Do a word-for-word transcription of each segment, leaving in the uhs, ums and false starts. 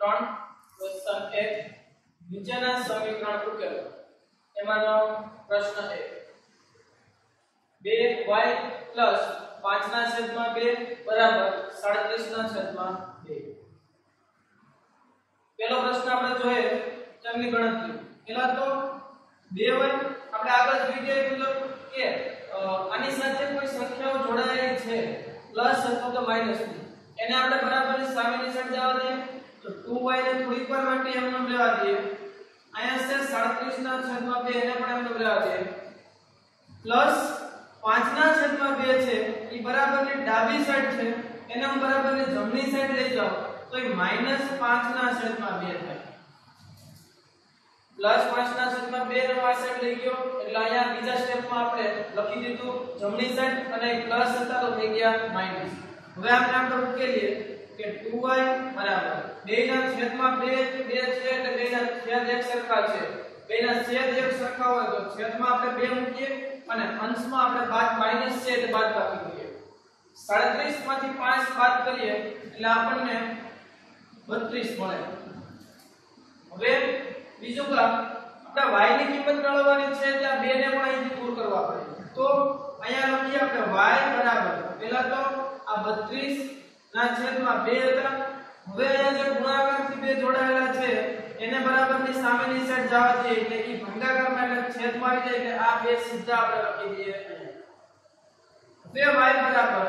ત્રણ ક્વેશ્ચન એક નીચેના સમીકરણ ઉકેલો એમાંનો પ્રશ્ન એક બે વાય પ્લસ પાંચ ના છેદમાં બે બરાબર સાડત્રીસ ના છેદમાં બે. પહેલો પ્રશ્ન આપણે જોઈએ તેમની ગણતરી. પહેલા તો બે વાય આપણે આગળ જ વિડિયો મુજબ કે આની સાથે કોઈ સંખ્યાઓ જોડાયેલી છે પ્લસ અથવા તો માઈનસ ની એને આપણે બરાબરની સામેની સાઈડ જવા દઈએ તો ટુ વાય ને થોડીક વાર માટે એમને લેવા દઈએ. અહીંયા છે સાડત્રીસ ના છેદમાં બે એને પણ એમને લેવા દઈએ પ્લસ પાંચ ના છેદમાં બે છે એ બરાબરની ડાબી સાઈડ છે એને હું બરાબરની જમણી સાઈડ લઈ જાઉં તો એ માઈનસ પાંચ ના છેદમાં બે થાય. પ્લસ પાંચ ના છેદમાં બે નો આ સાઈડ લઈ ગયો એટલે અહીંયા બીજા સ્ટેપમાં આપણે લખી દીધું જમણી સાઈડ અને પ્લસ હતા તો થઈ ગયા માઈનસ. હવે આપણે આપણે ઉકેલીએ કે ટુ વાય બરાબર બે ના છેદમાં બે બે છે એટલે બે ના છેદ એક સરખા છે. બે ના છેદ એક સરખા હોય તો છેદમાં આપણે બે મૂકીએ અને અંશમાં આપણે બાદ માઈનસ છે એટલે બાદ બાકી કરીએ. સાડત્રીસ માંથી પાંચ બાદ કરીએ એટલે આપણને બત્રીસ મળે. હવે બીજું કામ આપણે y ની કિંમત મેળવવાની છે એટલે આ બે ને પણ અહીંથી દૂર કરવા પડે. તો અહીંયા લખીએ આપણે y બરાબર પહેલા તો આ બત્રીસ ના છેદમાં બે હતા. હવે અહીંયા જે ગુણાકારથી બે જોડાયેલા છે એને બરાબરની સામેની સાઈડ જવા દઈએ એટલે ઈ ભાગાકારમાં એટલે છેદમાં આવી જાય એટલે આ બે સીધા આપણે લખી દઈએ. બે y બરાબર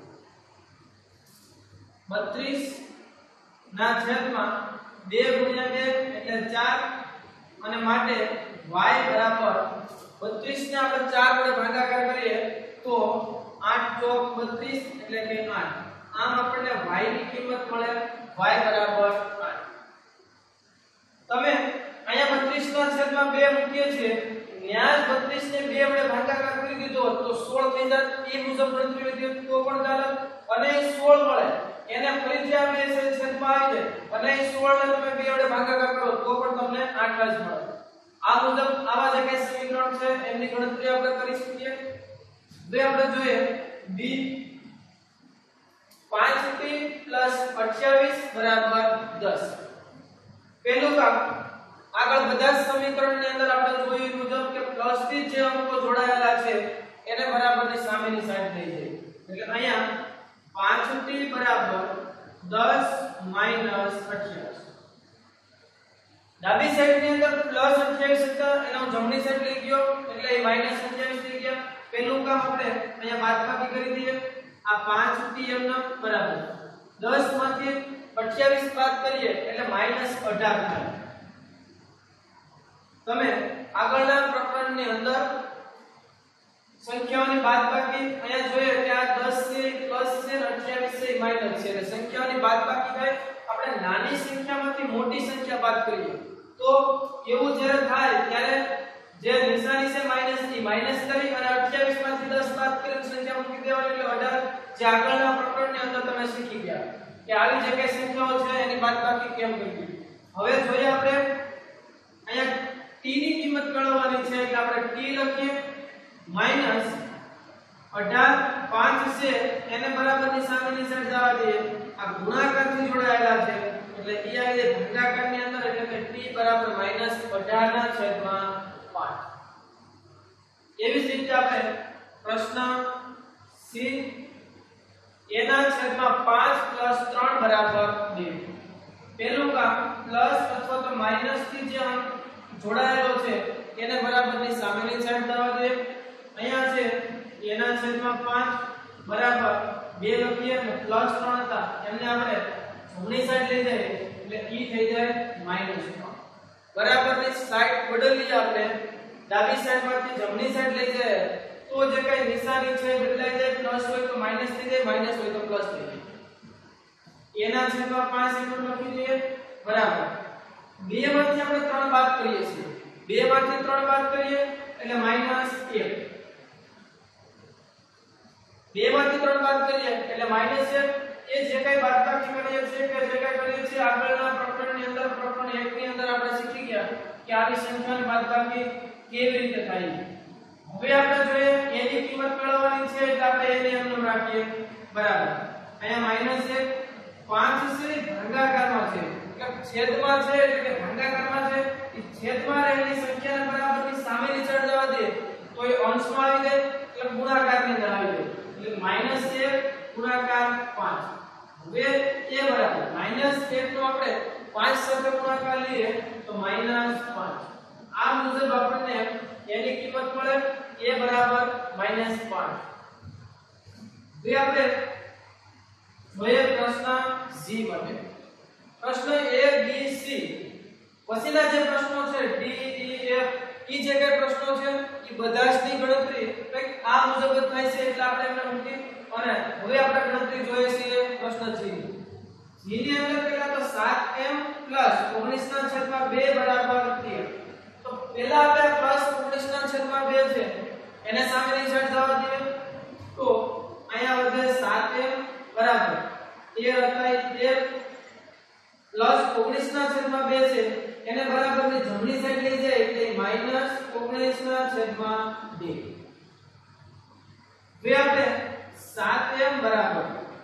બત્રીસ ના છેદમાં બે ગુણ્યા બે એટલે ચાર અને માટે y બરાબર બત્રીસ ને આપણે ચાર વડે ભાગાકાર કરીએ તો આઠ ચોક બત્રીસ એટલે કે આઠ. આમ આપણને y ની કિંમત મળે y બરાબર આઠ. તમે અહીંયા બત્રીસ ના છેદમાં બે મૂકીએ છીએ ન્યાજ બત્રીસ ને બે વડે ભાગાકાર કરી દીધો તો સોળ થઈ જાત. એ મુજબ ગણતરી લીધી તો પણ ચાલે અને સોળ મળે એને ફરીથી આ બે છેદમાં આવી જાય અને સોળ ને તમે બે વડે ભાગાકાર કરો તો પણ તમને આઠ જ મળે. આ મુજબ આવા જે કઈ સમીકરણ છે એની ગણતરી આપણે કરી શકીએ. હવે આપણે જોઈએ b પાંચ t અઠ્યાવીસ બરાબર દસ. પહેલું કામ આગળ બધા સમીકરણની અંદર આપણે જોયું મુજબ કે પ્લસ થી જે અંકો જોડાયેલા છે એને બરાબરની સામેની સાઈડ લઈ જઈએ એટલે અહીંયા પાંચ t બરાબર દસ માઈનસ અઠ્યાવીસ. ડાબી સાઈડ ની અંદર પ્લસ અઠ્યાવીસ હતા એને હું જમણી સાઈડ લઈ ગયો એટલે એ માઈનસ અઠ્યાવીસ થઈ ગયા. પહેલું કામ આપણે અહીંયા બાદબાકી કરી દઈએ. આ પાંચ t એમના બરાબર દસ માંથી અઠ્યાવીસ બાદ કરીએ એટલે માઈનસ અઢાર થાય. તમે આગળના પ્રકરણની અંદર સંખ્યાઓની બાદબાકી અહીંયા જોઈએ કે આ દસ છે પ્લસ છે અને અઠ્યાવીસ છે માઈનસ છે એટલે સંખ્યાઓની બાદબાકી થાય. આપણે નાની સંખ્યામાંથી મોટી સંખ્યા બાદ કરીએ તો એવું જ્યારે થાય ત્યારે જે નિશાની છે માઈનસ ની માઈનસ કરી અને અઠ્યાવીસ માંથી દસ બાદ કરીને સંખ્યા મૂકી દેવાની એટલે અઢાર. જે આગળના પ્રકરણની અંદર તમે શીખી ગયા કે આવી જે કઈ સંખ્યાઓ છે એની બાદબાકી કેમ કરવી. હવે જોઈએ આપણે અહીંયા t ની કિંમત મેળવવાની છે એટલે આપણે t લખીએ માઈનસ અઢાર પાંચ છે એને બરાબરની સામેની સાઈડ જવા દઈએ. આ ગુણાકારથી જોડાયેલા છે એટલે e આવી જાય ભાગાકારની અંદર એટલે કે t બરાબર માઈનસ અઢાર ના છેદમાં પાંચ. એવી જ રીતે આપણે પ્રશ્ન સી એના છેદમાં પાંચ પ્લસ ત્રણ બરાબર બે. પહેલું કામ પ્લસ અથવા તો માઈનસ થી જે અંક જોડાયેલો છે એને બરાબરની સામેની સાઈડ જવા દે. અહીંયા છે એના છેદમાં પાંચ બરાબર બે લખીએ અને પ્લસ ત્રણ હતા એમને આપણે જમણી સાઈડ લઈ જઈએ એટલે e થઈ જાય માઈનસ ત્રણ. બરાબરની સાઈડ બદલીએ આપણે ડાબી સાઈડમાંથી જમણી સાઈડ લઈ જઈએ તો જે કઈ નિશાની છે બદલાઈ જાય. પ્લસ હોય તો માઈનસ થઈ જાય માઈનસ હોય તો પ્લસ થઈ જાય. એના છેદમાં પાંચ એકમ લખી દઈએ બરાબર બે માંથી આપણે ત્રણ બાદ કરીએ છીએ. બે માંથી ત્રણ બાદ કરીએ એટલે માઈનસ એક. બે માંથી ત્રણ બાદ કરીએ એટલે માઈનસ એક. એ જે કઈ બાદબાકી કરીએ છીએ કે જે કઈ કરીએ છીએ આગળના પ્રકરણની અંદર પ્રકરણ એક ની અંદર આપણે શીખી ગયા કે આવી સંખ્યાની બાદબાકી કેવી રીતે થાય. હવે આપણે જોઈએ a ની કિંમત મેળવવાની છે એટલે આપણે a ને એમનું રાખીએ બરાબર. અહીંયા માઈનસ એક પાંચ છે ભાગાકારમાં છે એટલે છેદમાં છે એટલે કે ભાગાકારમાં છે એ છેદમાં રહેલી સંખ્યાને બરાબરની સામે નીચે જવા દે તો એ અંશમાં આવી જાય એટલે ગુણાકારની અંદર આવી જાય એટલે માઈનસ એક ગુણાકાર પાંચ. હવે એ બરાબર માઈનસ એક નો આપણે પાંચ સાથે ગુણાકાર લઈએ તો માઈનસ પાંચ. આ મુજબ આપણને એની કિંમત મળે a બરાબર માઈનસ પાંચ. હવે આપણે જોઈએ પ્રશ્ન સી માટે. પ્રશ્ન a b c પછીના જે પ્રશ્નો છે d e f ઈ જે કઈ પ્રશ્નો છે ઈ બધા જ ની ગણતરી કંઈક આ મુજબ જ થાય છે એટલે આપણે એમને મૂકી અને હવે આપણે ગણતરી જોઈએ છીએ પ્રશ્ન g ની. g ની અંદર પહેલા તો સાત m ઓગણીસ ના છેદમાં બે બરાબર તેર. તો પહેલા આપણે પ્લસ ઓગણીસ ના છેદમાં બે છે એને સામેની સાઈડ જવા દઈએ તો અહીંયા વધે સાત m બરાબર તેર હતા તેર પ્લસ ઓગણીસ ના છેદમાં બે છે એને બરાબરની જમણી સાઈડ લઈ જાય એટલે માઈનસ ઓગણીસ ના છેદમાં બે. હવે આપણે સાત m બરાબર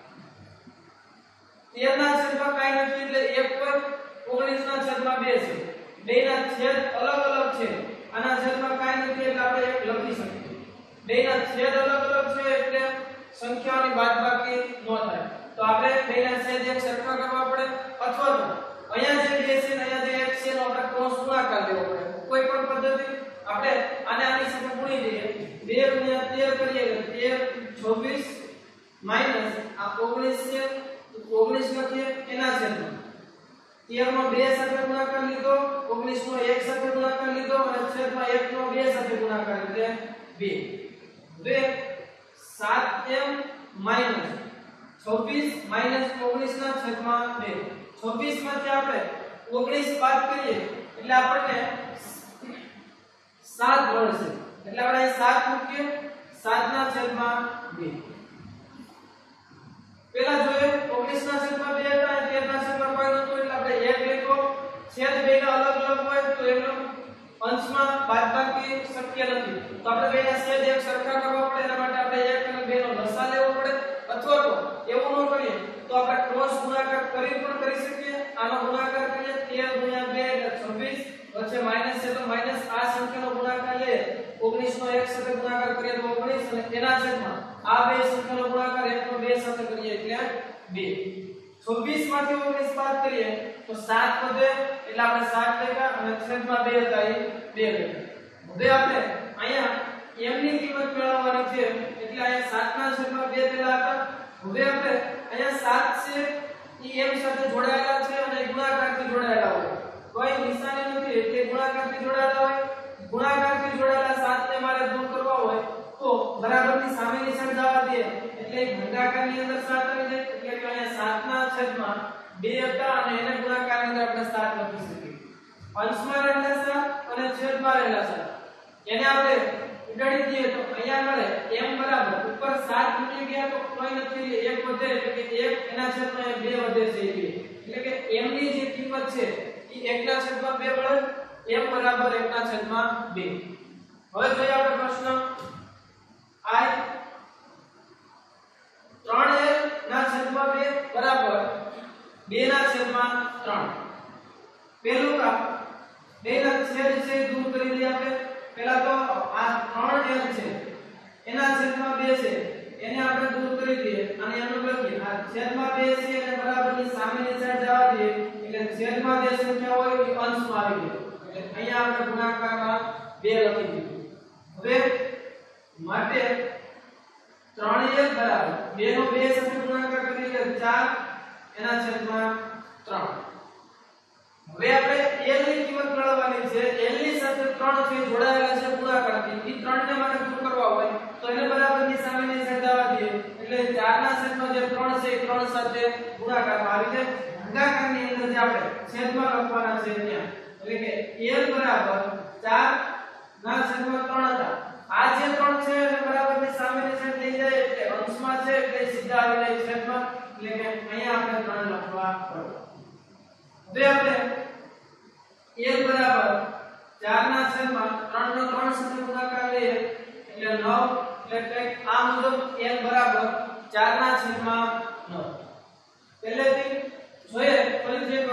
તેર ના છેદમાં કાઈ નથી એટલે એક પર ઓગણીસ ના છેદમાં બે છે. બે ના છેદ અલગ અલગ છે આના છેદમાં કાઈ નથી એટલે આપણે એક લખી શકીએ. બે ના છેદ અલગ અલગ છે એટલે સંખ્યાઓની બાદબાકી ન થાય તો આપણે બે ના છેદ એક સરખા કરવા પડે અથવા તો અહીંયા જે બે છે ને અહીંયા જે એક છે એનો આપણે ક્રોસ ગુણાકાર લેવો પડે. કોઈ પણ પદ્ધતિ આપણે આને આની સાથે ગુણી દઈએ બે ગુણ્યા તેર કરીએ એટલે તેર છવ્વીસ માઈનસ આ ઓગણીસ છે ઓગણીસ લખીએ એના છેદમાં તેર માં બે સાથે ગુણાકાર લીધો ઓગણીસ નો એક સાથે ગુણાકાર લીધો અને છેદમાં એક નો બે સાથે ગુણાકાર એટલે બે. હવે સાત m માઈનસ છવ્વીસ માઈનસ ઓગણીસ ના છેદમાં બે. છવ્વીસ માંથી આપણે ઓગણીસ બાદ કરીએ એટલે આપણને સાત મળશે એટલે આપણે અહીં સાત મૂકીએ સાત ના છેદમાં બે. પહેલા જોઈએ ઓગણીસ ના છેદમાં બે હતા અને તેર ના છેદમાં કોઈ નહોતું એટલે આપણે એક લીધો. છેદ બે ના અલગ અલગ હોય તો એનો અંશમાં બાદબાકી શક્ય નથી તો આપણે બે ના છેદ એક સરખા કરવા પડે એના માટે આપણે એક અને બે નો લસા લેવો પડે અથવા તો એવું ન કરીએ તો આપણે ક્રોસ ગુણાકાર કરી પણ કરી શકીએ. આનો ગુણાકાર કરીએ તેર ગુણ્યા બે એટલે છવ્વીસ વચ્ચે માઈનસ છે તો માઈનસ આ સંખ્યાનો ગુણાકાર લઈએ ઓગણીસ નો એક સાથે ગુણાકાર કરીએ તો ઓગણીસ અને તેના છેદમાં આ બે સંખ્યાનો ગુણાકાર એક નો બે સાથે કરીએ એટલે બે. છવ્વીસ માંથી ઓગણીસ બાદ કરીએ તો સાત વધે એટલે આપણે સાત લેખા અને છેદમાં બે હતા એ બે લેખા. હવે આપણે અહીંયા m ની કિંમત મેળવવાની છે એટલે અહીંયા સાત ના છેદમાં બે પહેલા હતા. હવે આપણે અહીંયા સાત છે એ m સાથે જોડાયેલા છે અને ગુણાકારથી જોડાયેલા હોય કોઈ નિશાની નથી એટલે ગુણાકારથી જોડાયેલા હોય. ગુણાકારથી જોડાયેલા સાત ને મારે દૂર કરવા હોય તો બરાબરની સામેની સાઈડ જવા દે એટલે ભાગાકારની અંદર સાત આવી જાય એટલે કે અહીંયા સાત ના છેદમાં બે હતા અને એને ગુણાકારની અંદર આપણે સાત લખી શકીએ. અંશમાં રહેલા સાત અને છેદમાં રહેલા સાત એને આપણે ઉડાડી દઈએ તો અહીંયા મળે m બરાબર ઉપર સાત મૂકી ગયા તો કોઈ નથી એક વધે એટલે કે એક એના છેદમાં બે વધે છે એટલે કે m ની જે કિંમત છે એ એક ના છેદમાં બે મળે m બરાબર એક ના છેદમાં બે. હવે જોઈએ આપણે પ્રશ્ન i ત્રણ l ના છેદમાં બે બરાબર બે ના છેદમાં ત્રણ. પહેલું કામ બે ના છેદ છે દૂર કરી દઈએ આપણે. પહેલા તો આ ત્રણ l છે એના છેદમાં બે છે એને આપણે દૂર કરી દઈએ અને એનું લખીએ આ છેદમાં બે છે એને બરાબરની સામેની સાઈડ જવા દઈએ એટલે છેદમાં બે સંખ્યા હોય એ અંશમાં આવી જાય એટલે અહીંયા આપણે ગુણાકારમાં બે લખી દીધું. હવે માટે ત્રણ l બરાબર બે નો બે સાથે ગુણાકાર કરીએ એટલે ચાર એના છેદમાં ત્રણ. હવે આપણે l ની કિંમત મેળવવાની છે. l ની સાથે ત્રણ થી જોડાયેલા છે ગુણાકારથી એ ત્રણ ને મારે દૂર કરવા હોય તો એને બરાબરની સામેની સાઈડ આવવા દઈએ એટલે ચાર ના છેદમાં જે ત્રણ છે એ ત્રણ સાથે ગુણાકારમાં આવી જાય. ભાગાકારની અંદર જે આપણે છેદમાં લખવાના છે ત્યાં એટલે કે l બરાબર ચાર ના છેદમાં ત્રણ હતા. આ જે ત્રણ છે એને બરાબરની સામેની સાઈડ લઈ જાય એટલે અંશમાં છે એટલે સીધા આવી જાય છેદમાં એટલે કે અહીંયા આપણે ત્રણ લખવા પડે. હવે આપણે l બરાબર ચાર ના છેદમાં ત્રણ નો ત્રણ સાથે ગુણાકાર લઈએ એટલે નવ એટલે કે આ મુજબ l બરાબર ચાર ના છેદમાં નવ. પહેલેથી જોઈએ ફરીથી એક વખત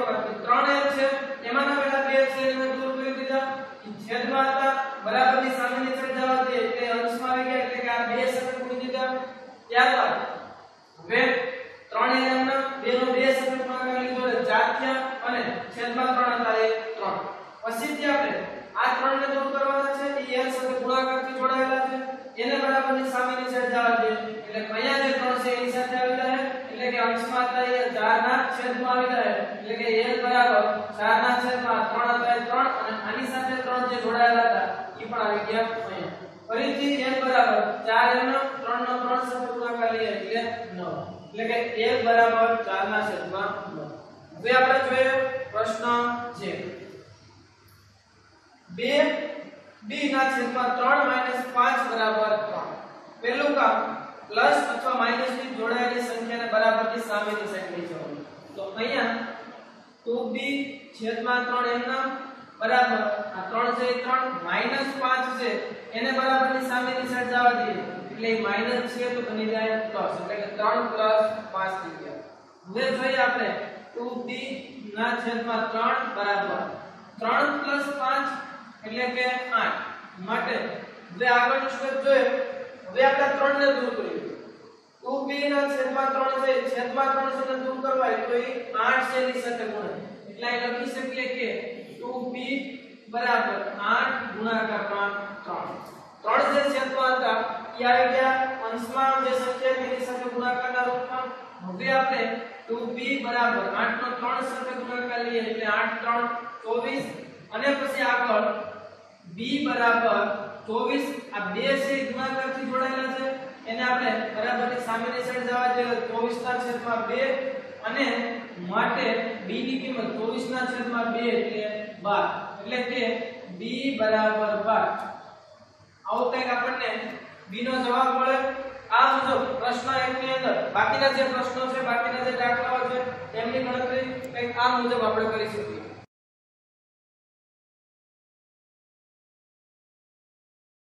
ત્રણ l છે એમાંના પેલા બે છે એને દૂર કરી દીધા છેદમાં હતા બરાબરની સામેની સાઈડ જવા દે એટલે અંશમાં આવી ગયા એટલે કે આ બે સાથે ગુણી દીધા ત્યારબાદ હવે ત્રણ l ના બે નો બે સાથે ગુણાકાર લીધો એટલે ચાર થયા અને છેદમાં ત્રણ હતા એ ત્રણ પછીથી આપણે આ ત્રણ ને દૂર કરવાના છે એ l સાથે ગુણાકારથી જોડાયેલા છે એને બરાબરની સામેની સાઈડ જવા દે એટલે અહીંયા જે ત્રણ છે એની સાથે આવી જાય એટલે કે અંશમાં હતા એ ચાર ના છેદમાં આવી જાય એટલે કે l બરાબર ચાર ના છેદમાં ત્રણ હતા એ ત્રણ અને આની સાથે ત્રણ જે જોડાયેલા હતા એ પણ આવી ગયા અહીંયા ફરીથી l બરાબર ચાર l નો ત્રણ નો ત્રણ સાથે ગુણાકાર લઈએ એટલે નવ એટલે કે l બરાબર ચાર ના છેદમાં નવ હવે આપણે જોઈએ પ્રશ્ન છે બે b ના છેદમાં ત્રણ માઈનસ પાંચ બરાબર ત્રણ પહેલું કામ પ્લસ અથવા માઈનસ થી જોડાયેલી સંખ્યાને બરાબરની સામેની સાઈડ લઈ જવાની તો અહીંયા ટુ બી છેદમાં ત્રણ એમના બરાબર આ ત્રણ છે ત્રણ માઈનસ પાંચ છે એને બરાબરની સામેની સાઈડ જવા દઈએ એટલે એ માઈનસ છે તો બની જાય પ્લસ એટલે કે ત્રણ પ્લસ પાંચ થઈ ગયા હવે જોઈએ આપણે ટુ બી ના છેદમાં ત્રણ બરાબર ત્રણ પ્લસ પાંચ એટલે કે આઠ માટે હવે આગળનું સ્ટેપ જોઈએ હવે આપણે ત્રણ ને દૂર કરીએ ટુ બી ના છેદમાં ત્રણ છે છેદમાં ત્રણ છે ને દૂર કરવાય તો એ આઠ છે ની સાથે ગુણાય એટલે અહીં લખી શકીએ કે ટુ બી બરાબર આઠ ગુણાકારમાં ત્રણ ત્રણ જે છેદમાં હતા એ આવી ગયા અંશમાં જે સંખ્યા તેની સાથે ગુણાકારના રૂપમાં હવે આપણે ટુ બી બરાબર આઠ નો ત્રણ સાથે ગુણાકાર લઈએ એટલે આઠ ત્રણ ચોવીસ અને પછી આગળ b બરાબર ચોવીસ આ બે છે ગુણાકારથી જોડાયેલા છે એને આપણે બરાબરની સામેની સાઈડ જવા દે ચોવીસ ના છેદમાં બે અને માટે b ની કિંમત ચોવીસ ના છેદમાં બે એટલે બાર એટલે કે b બરાબર બાર આવો કંઈક આપણને b નો જવાબ મળે આ મુજબ પ્રશ્ન એક ની અંદર બાકીના જે પ્રશ્નો છે બાકીના જે દાખલાઓ છે તેમની ગણતરી કંઈક આ મુજબ આપણે કરી શકીએ